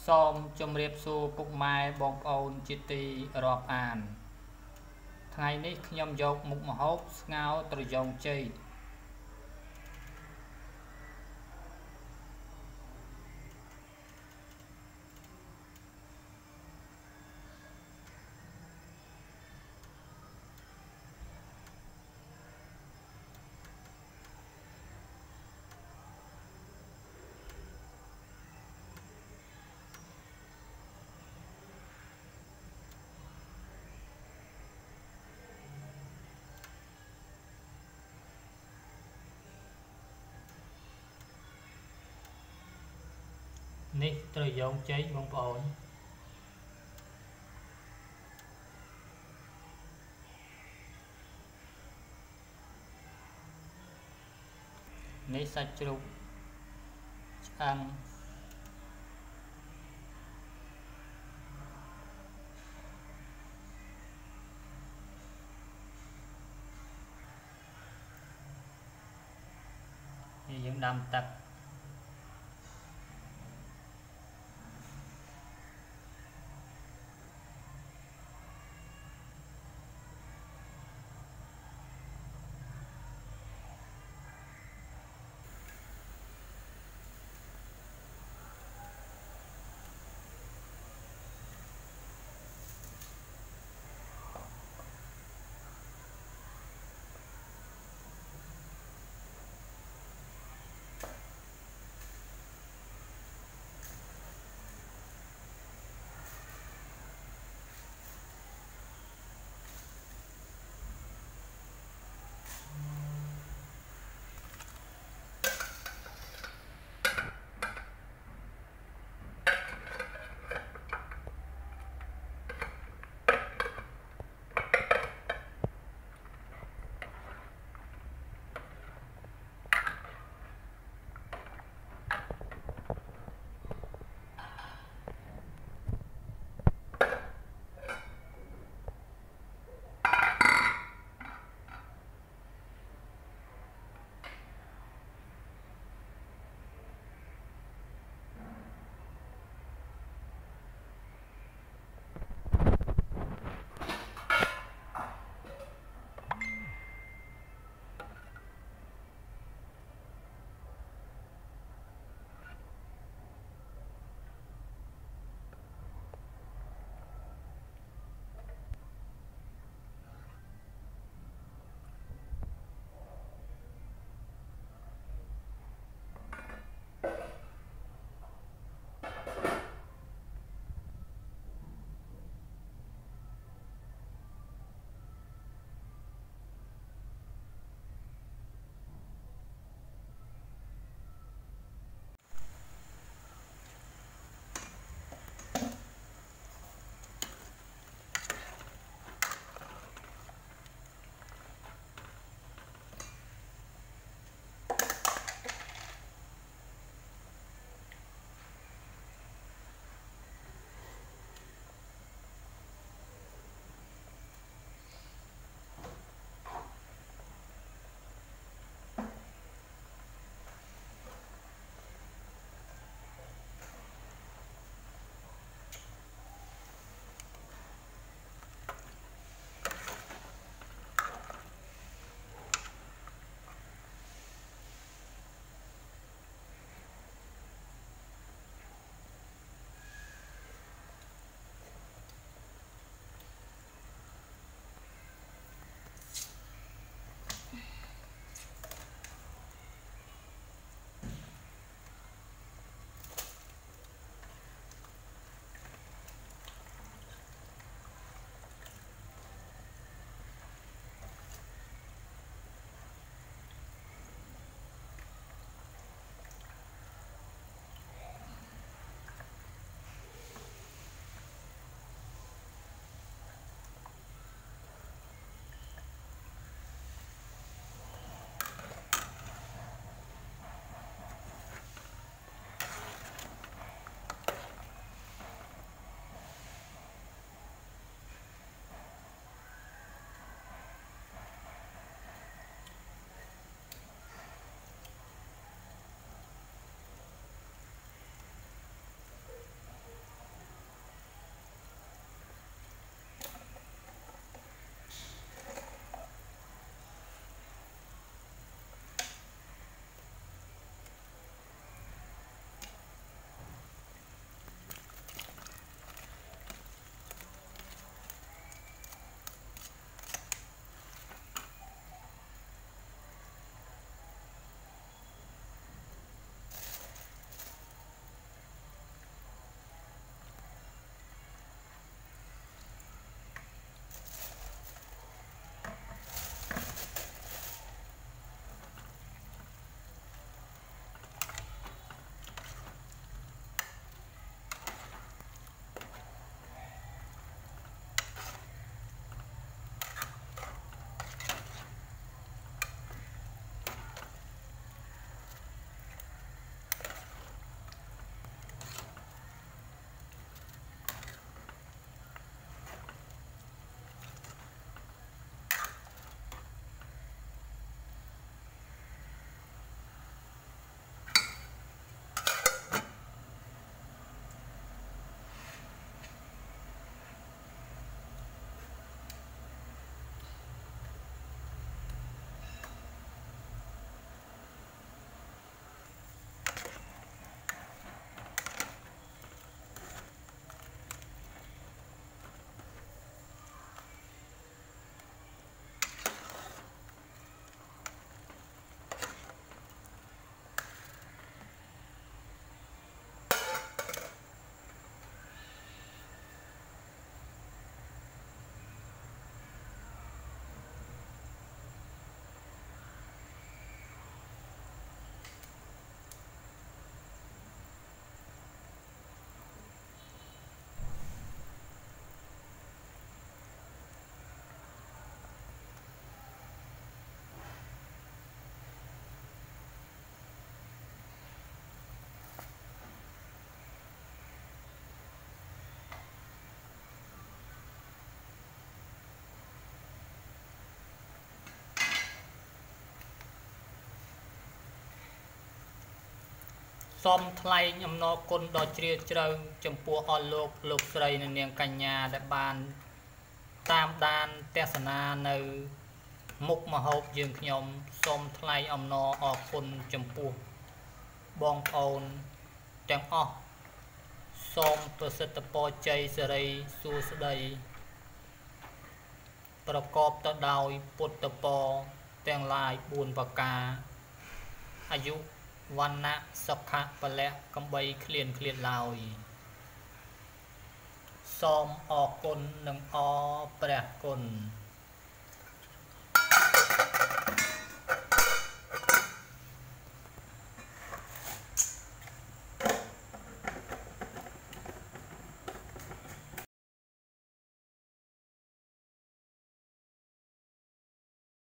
Som chôm riệp su bục mai bong ôn chít tì rọp an. Ngày ní nhâm dọc mục mà hốt ngao từ dòng chây. Ní từ dòng chây bong ôn. Ní sạch trục ăn. Những đam tập សូមថ្លែងអំណរគុណដ៏ជ្រាលជ្រៅចំពោះអស់លោកស្រីនិងនាងកញ្ញាដែលបានតាមដានទស្សនានៅមុខម្ហូបយើងខ្ញុំសូមថ្លែងអំណរអរគុណចំពោះបងប្អូនទាំងអស់សូមប្រសិទ្ធពរជ័យសិរីសួស្តីប្រកបទៅដោយពុទ្ធពរទាំងឡាយ4ប្រការអាយុវណ្ណៈសុខៈពលៈកំបីឃ្លានឡើយសូមអរគុណនិងអរព្រះគុណ